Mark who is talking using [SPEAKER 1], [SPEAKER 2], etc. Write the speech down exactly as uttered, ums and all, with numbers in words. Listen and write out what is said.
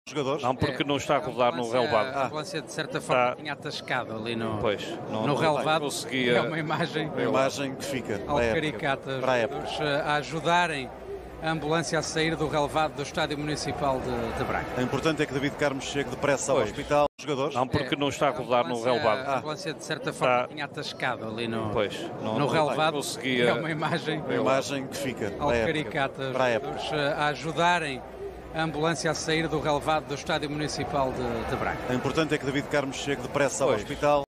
[SPEAKER 1] Jogadores?
[SPEAKER 2] Não, porque não está a rodar no relevado.
[SPEAKER 3] A ambulância, de certa forma,
[SPEAKER 2] Está-
[SPEAKER 3] tinha atascado ali no,
[SPEAKER 2] Pois, não,
[SPEAKER 3] no
[SPEAKER 2] não
[SPEAKER 3] relevado.
[SPEAKER 2] conseguia.
[SPEAKER 3] É uma imagem
[SPEAKER 1] A imagem que fica
[SPEAKER 3] algo
[SPEAKER 1] para a época.
[SPEAKER 3] caricata.
[SPEAKER 1] Para a época.
[SPEAKER 3] Os, eh, a ajudarem a ambulância a sair do relevado do Estádio Municipal de, de Braga.
[SPEAKER 1] O importante é que David Carmo chegue depressa ao
[SPEAKER 2] Pois.
[SPEAKER 1] hospital. Jogadores?
[SPEAKER 2] Não, porque não está a rodar no
[SPEAKER 3] ambulância-
[SPEAKER 2] relevado.
[SPEAKER 3] A ambulância, de certa forma,
[SPEAKER 2] Está-
[SPEAKER 3] tinha atascado ali no,
[SPEAKER 2] Pois, não,
[SPEAKER 3] no
[SPEAKER 2] não
[SPEAKER 3] relevado.
[SPEAKER 2] conseguia.
[SPEAKER 3] É uma imagem
[SPEAKER 1] A imagem que fica
[SPEAKER 3] algo
[SPEAKER 1] para a época.
[SPEAKER 3] caricata.
[SPEAKER 1] Para a época.
[SPEAKER 3] Os, eh, a ajudarem a ambulância a sair do relevado do Estádio Municipal de, de Braga.
[SPEAKER 1] O importante é que David Carmo chegue depressa ao
[SPEAKER 2] Pois.
[SPEAKER 1] hospital.